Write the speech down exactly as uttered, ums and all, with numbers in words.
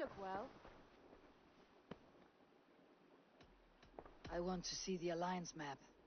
look well. I want to see the Alliance map.